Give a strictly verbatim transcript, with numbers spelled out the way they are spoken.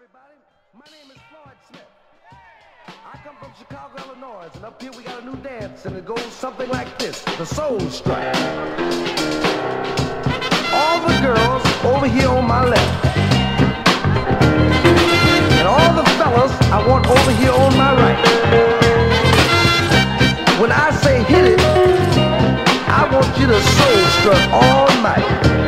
everybody. My name is Floyd Smith. I come from Chicago, Illinois, and up here we got a new dance, and it goes something like this, the Soul Strike. All the girls over here on my left, and all the fellas I want over here on my right. When I say hit it, I want you to soul strut all night.